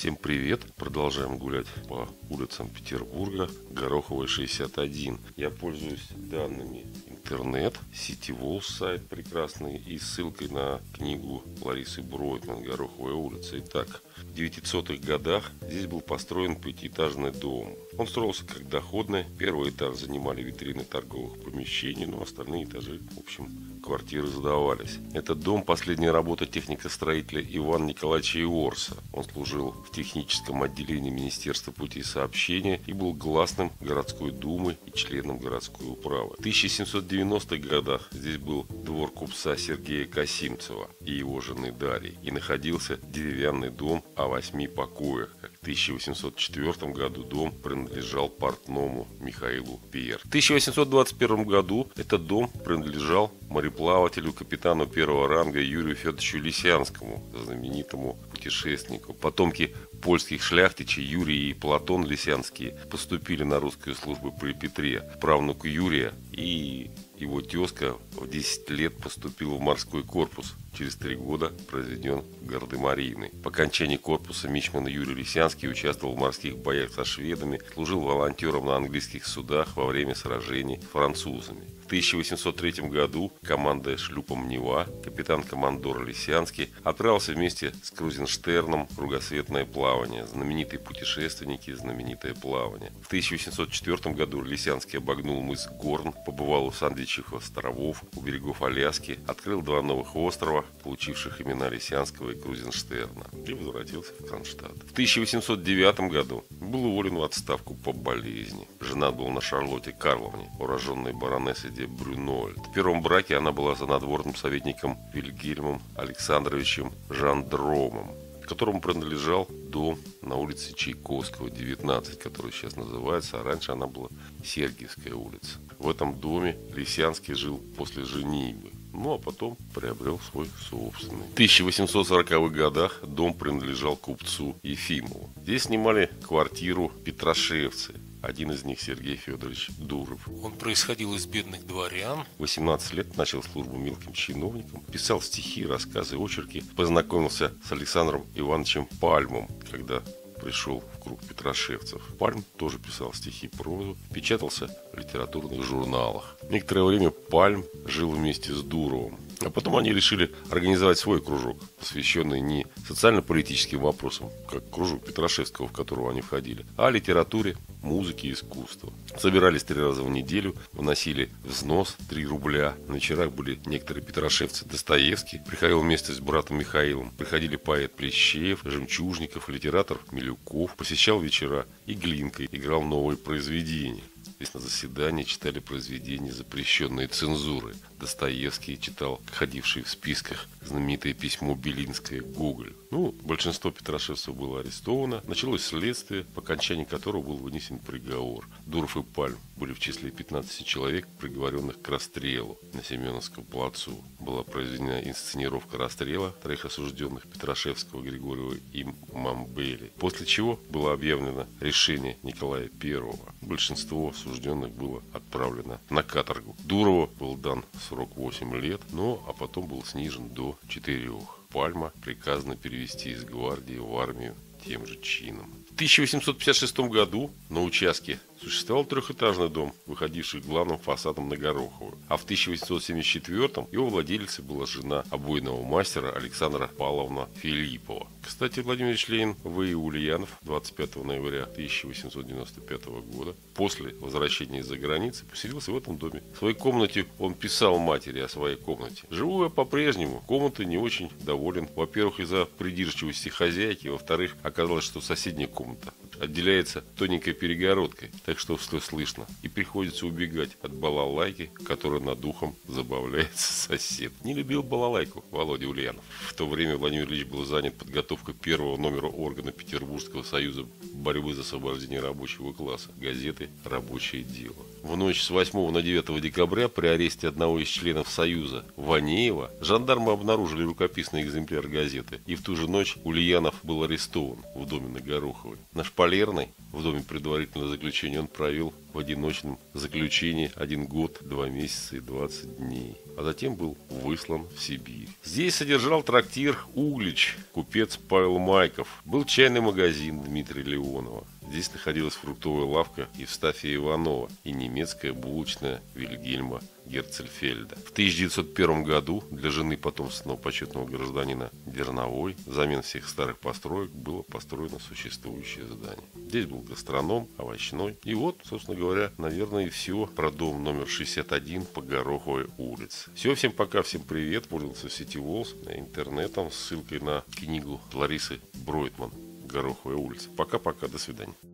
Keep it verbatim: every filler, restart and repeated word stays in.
Всем привет! Продолжаем гулять по улицам Петербурга. Гороховая, шестьдесят один. Я пользуюсь данными интернет, Ситивол сайт прекрасный и ссылкой на книгу Ларисы Бройтман «Гороховая улица». Итак, в девятисотых годах здесь был построен пятиэтажный дом. Он строился как доходный. Первый этаж занимали витрины торговых помещений, но остальные этажи, в общем, квартиры сдавались. Этот дом – последняя работа технико-строителя Ивана Николаевича Иорса. Он служил в техническом отделении Министерства путей сообщения и был гласным городской думы и членом городской управы. В тысяча семьсот девяностых годах здесь был двор купца Сергея Косимцева и его жены Дарьи, и находился деревянный дом о восьми покоях. В тысяча восемьсот четвёртом году дом принадлежал портному Михаилу Пьер. В тысяча восемьсот двадцать первом году этот дом принадлежал мореплавателю, капитану первого ранга Юрию Федоровичу Лисянскому, знаменитому путешественнику. Потомки польских шляхтичей Юрий и Платон Лисянские поступили на русскую службу при Петре. Правнук Юрия и его тезка в десять лет поступил в морской корпус. Через три года произведен гардемарийный. По окончании корпуса мичман Юрий Лисянский участвовал в морских боях со шведами, служил волонтером на английских судах во время сражений с французами. В тысяча восемьсот третьем году, командуя шлюпом «Нева», капитан-командор Лисянский отправился вместе с Крузенштерном в кругосветное плавание. Знаменитые путешественники, знаменитое плавание. В тысяча восемьсот четвёртом году Лисянский обогнул мыс Горн, побывал у Сандвичевых островов, у берегов Аляски, открыл два новых острова, получивших имена Лисянского и Крузенштерна, и возвратился в Кронштадт. В тысяча восемьсот девятом году был уволен в отставку по болезни. Женат был на Шарлотте Карловне, уроженной баронессы де Брюнольд. В первом браке она была за надворным советником Вильгельмом Александровичем Жандромом, которому принадлежал дом на улице Чайковского, девятнадцать, который сейчас называется, а раньше она была Сергиевская улица. В этом доме Лисянский жил после женитьбы. Ну, а потом приобрел свой собственный. В тысяча восемьсот сороковых годах дом принадлежал купцу Ефимову. Здесь снимали квартиру петрошевцы. Один из них Сергей Федорович Дуров. Он происходил из бедных дворян. В восемнадцать лет начал службу мелким чиновником, писал стихи, рассказы, очерки. Познакомился с Александром Ивановичем Пальмом, когда пришел в круг петрошевцев. Пальм тоже писал стихи, прозу, печатался в литературных журналах. Некоторое время Пальм жил вместе с Дуровым. А потом они решили организовать свой кружок, посвященный не социально-политическим вопросам, как кружок Петрошевского, в которого они входили, а литературе, музыке и искусству. Собирались три раза в неделю, вносили взнос три рубля. На вечерах были некоторые петрошевцы. Достоевский приходил вместе с братом Михаилом. Приходили поэт Плещеев, Жемчужников, литератор Милюков. Посещал вечера и Глинка, играл новые произведения. Здесь на заседании читали произведения, запрещенные цензурой. Достоевский читал, ходивший в списках, знаменитое письмо Белинское Гоголь. Ну, большинство петрошевцев было арестовано. Началось следствие, по окончании которого был вынесен приговор. Дуров и Пальм были в числе пятнадцати человек, приговоренных к расстрелу на Семеновском плацу. Была произведена инсценировка расстрела троих осужденных Петрошевского, Григорьева и Мамбели. После чего было объявлено решение Николая Первого. Большинство осужденных было отправлено на каторгу. Дурову был дан срок восемь лет, но а потом был снижен до четырёх. Пальма приказано перевести из гвардии в армию тем же чином. В тысяча восемьсот пятьдесят шестом году на участке существовал трехэтажный дом, выходивший главным фасадом на Гороховую. А в тысяча восемьсот семьдесят четвёртом его владелицей была жена обойного мастера Александра Павловна Филиппова. Кстати, Владимир Ильич Ленин В. И. Ульянов двадцать пятого ноября тысяча восемьсот девяносто пятого года после возвращения из-за границы поселился в этом доме. В своей комнате он писал матери о своей комнате. «Живу я по-прежнему. Комнатой не очень доволен. Во-первых, из-за придирчивости хозяйки. Во-вторых, оказалось, что соседняя комната отделяется тоненькой перегородкой, так что все слышно, и приходится убегать от балалайки, которая над ухом забавляется сосед». Не любил балалайку Володя Ульянов. В то время Владимир Ильич был занят подготовкой первого номера органа Петербургского союза борьбы за освобождение рабочего класса, газеты «Рабочее дело». В ночь с восьмого на девятое декабря при аресте одного из членов Союза, Ванеева, жандармы обнаружили рукописный экземпляр газеты, и в ту же ночь Ульянов был арестован в доме на Гороховой. На Шпалерной, в доме предварительного заключения, он провел в одиночном заключении один год, два месяца и двадцать дней. А затем был выслан в Сибирь. Здесь содержал трактир «Углич» купец Павел Майков. Был чайный магазин Дмитрия Леонова. Здесь находилась фруктовая лавка Евстафия Иванова и немецкая булочная Вильгельма Герцельфельда. В тысяча девятьсот первом году для жены потомственного почетного гражданина Дерновой взамен всех старых построек было построено существующее здание. Здесь был гастроном, овощной. И вот, собственно говоря, наверное, и все про дом номер шестьдесят один по Гороховой улице. Все, всем пока, всем привет. Пользовался City Walls интернетом с ссылкой на книгу Ларисы Бройтман «Гороховая улица». Пока-пока, до свидания.